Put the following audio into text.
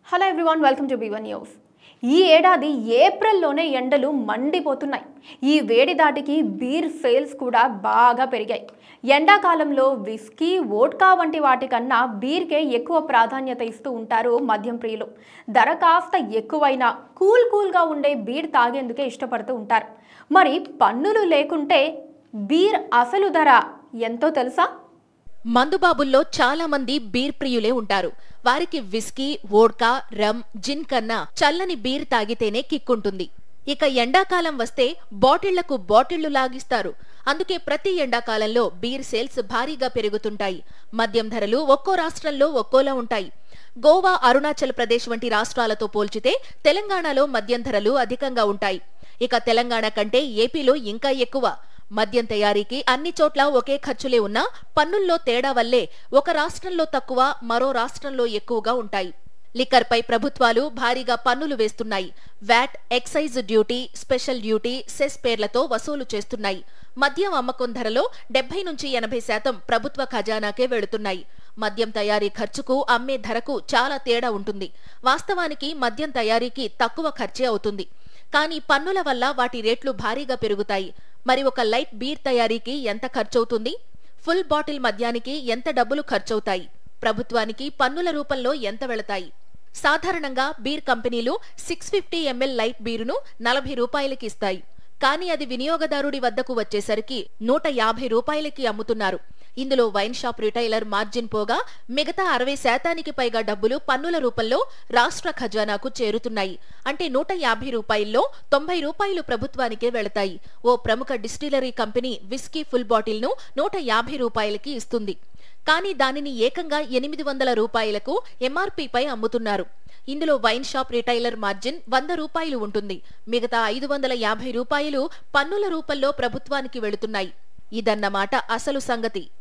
Hello everyone, welcome to B1 news. ఈ ఏడాది ఏప్రిల్లోనే ఎండలు మండిపోతున్నాయి. ఈ వేడి దాటికి బీర్ సేల్స్ కూడా బాగా పెరిగాయి. ఎండాకాలంలో విస్కీ, వోడ్కా వంటి వాటికన్నా బీర్కే ఎక్కువ ప్రాధాన్యత ఇస్తూ ఉంటారు మద్యం ప్రియులు. ధర కాస్త ఎక్కువైనా కూల్గా ఉండే బీర్ తాగేందుకే ఇష్టపడుతూ ఉంటారు. మరి పన్నులు లేకుంటే బీర్ అసలు ధర ఎంతో తెలుసా? మందుబాబుల్లో చాలా మంది బీర్ ప్రియులే ఉంటారు. వారికి విస్కీ, వోడ్కా, రమ్, జిన్ కన్నా చల్లని బీర్ తాగితేనే కిక్కుంటుంది. ఇక ఎండాకాలం వస్తే బాటిళ్లకు బాటిళ్లు లాగిస్తారు. అందుకే ప్రతి ఎండాకాలంలో బీర్ సేల్స్ భారీగా పెరుగుతుంటాయి. మద్యం ధరలు ఒక్కో రాష్ట్రంలో ఒక్కోలా ఉంటాయి. గోవా, అరుణాచల్ ప్రదేశ్ వంటి రాష్ట్రాలతో పోల్చితే తెలంగాణలో మద్యం ధరలు అధికంగా ఉంటాయి. ఇక తెలంగాణ కంటే ఏపీలో ఇంకా ఎక్కువ. మద్యం తయారీకి అన్ని చోట్ల ఒకే ఖర్చులే ఉన్నా పన్నుల్లో తేడా వల్లే ఒక రాష్ట్రంలో తక్కువ, మరో రాష్ట్రంలో ఎక్కువగా ఉంటాయి. లిక్కర్పై ప్రభుత్వాలు భారీగా పన్నులు వేస్తున్నాయి. VAT, excise duty, special duty, cess పేర్లతో వసూలు చేస్తున్నాయి. మద్యం అమ్మకం ధరలో 70 నుంచి 80% ప్రభుత్వ ఖజానాకే వెళుతున్నాయి. మద్యం తయారీ ఖర్చుకు అమ్మే ధరకు చాలా తేడా ఉంటుంది. వాస్తవానికి మద్యం తయారీకి తక్కువ ఖర్చే అవుతుంది. కానీ పన్నుల వల్ల వాటి రేట్లు భారీగా పెరుగుతాయి. మరి ఒక లైట్ బీర్ తయారీకి ఎంత ఖర్చవుతుంది? ఫుల్ బాటిల్ మద్యానికి ఎంత డబ్బులు ఖర్చవుతాయి? ప్రభుత్వానికి పన్నుల రూపంలో ఎంత వెళతాయి? సాధారణంగా బీర్ కంపెనీలు 650 ml లైట్ బీరును 40 రూపాయలకి ఇస్తాయి. కానీ అది వినియోగదారుడి వద్దకు వచ్చేసరికి 150 రూపాయలకి అమ్ముతున్నారు. ఇందులో వైన్ షాప్ రిటైలర్ మార్జిన్ పోగా మిగతా 60% పైగా డబ్బులు పన్నుల రూపంలో రాష్ట్ర ఖజానాకు చేరుతున్నాయి. అంటే 150 రూపాయల్లో 90 రూపాయలు ప్రభుత్వానికే వెళతాయి. ఓ ప్రముఖ డిస్టిలరీ కంపెనీ విస్కీ ఫుల్ బాటిల్ను 150 రూపాయలకి ఇస్తుంది. కానీ దానిని ఏకంగా 800 రూపాయలకు ఎంఆర్పీపై అమ్ముతున్నారు. ఇందులో వైన్ షాప్ రిటైలర్ మార్జిన్ 100 రూపాయలు ఉంటుంది. మిగతా 550 రూపాయలు పన్నుల రూపంలో ప్రభుత్వానికి వెళుతున్నాయి. ఇదన్నమాట అసలు సంగతి.